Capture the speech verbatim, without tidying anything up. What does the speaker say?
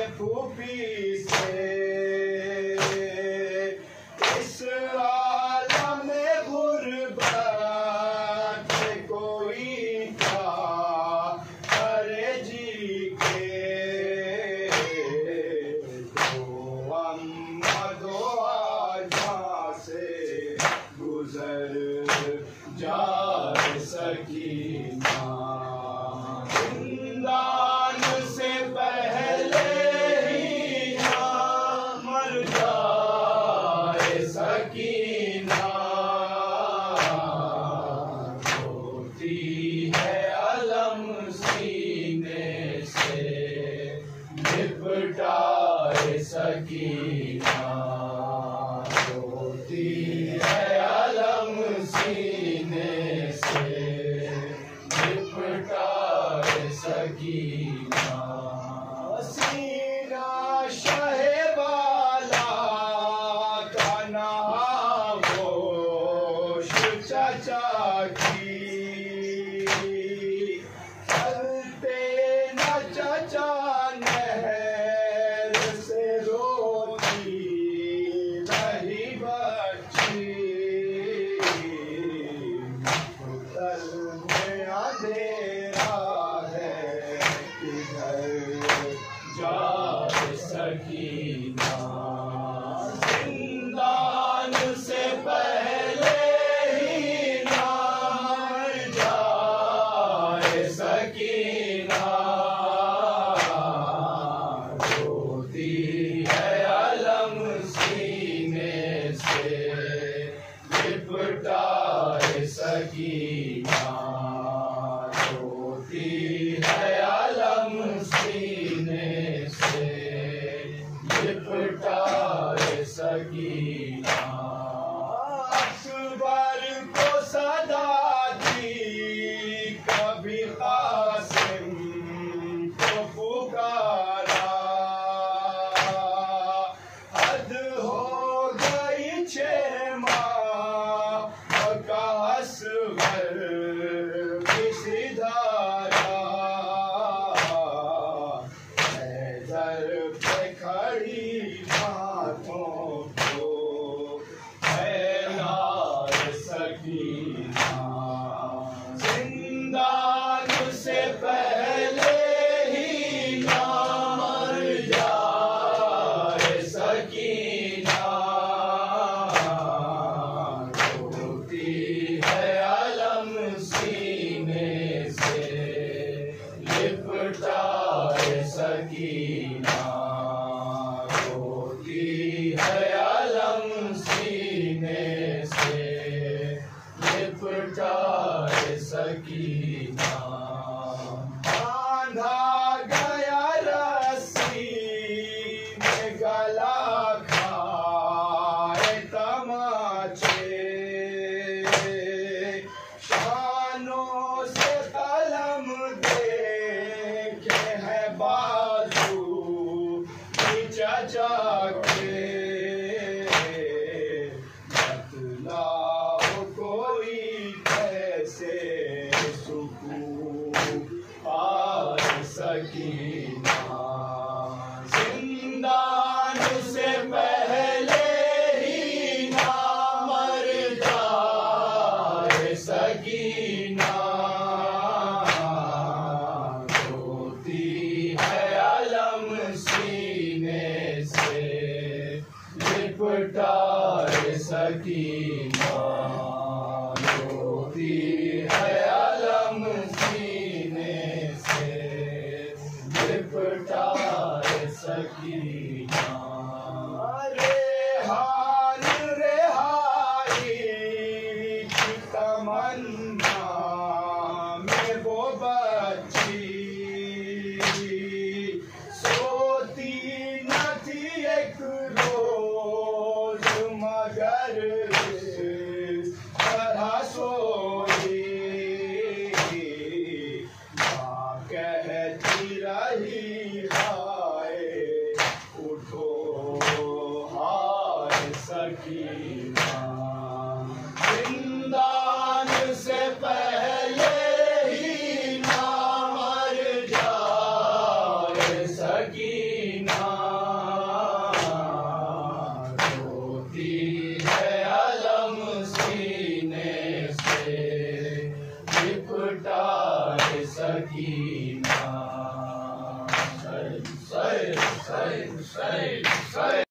फूफी से इस आलम में गुर्बत कोई क्या करे जी के। दो अम्मा दो आजा से गुजर जा सकीना, जिंदान से पहले ही ना मर जाए सकीना। रोती है अलम सीने से लिपटाए सकीना, रोती है अलम सीने से लिपटाए सकीना। सीना शहबाला का नागोश चचा की, चलते न चचा नहर से रोती रही बच्ची। उतल में अंधेरा है किधर जा सकीना, जिंदान से पहले ही ना मर जाए सकीना। रोती है अलम सीने से लिपटाए सकीना, रोती है अलम सीने से लिपटाए सकीना। अकबर को सदा दी कभी कासिम को पुकारा, हद हो गई छह माह का असगर किसी धारा। हैदर पे खड़ी बातों को फैला सकीना, जिंदान से पहले ही ना मर जाए सकीना। रोती है अलम सीने से लिपटाए सकीना, रोती है अलम सीने से लिपटाए सकीना। बांधा गया रस्सी में गला खाए तमाचे, शानों से कलम देखे है बाजू चचा के। बतलाओ कोई कैसे सुकून पा सकीना, जिंदान से पहले ही ना मर जाए सकीना। रोती है अलम सीने से लिपटाए सकीना, रोती है अलम सीने से लिपटाए सकीना। रेहान रेहाई की तमन्ना में वो बच्ची, सोती न थी एक रोज मगर तरह सोई। माँ कहती रही हाय उठो हाय सकीना, जिंदान से पहले ही ना मर जाए सकीना। सही सही सही